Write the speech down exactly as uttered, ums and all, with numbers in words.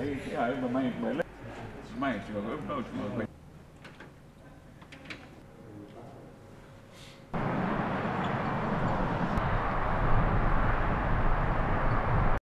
bij, ja, bij mij, bij, bij mij is hij ook upload.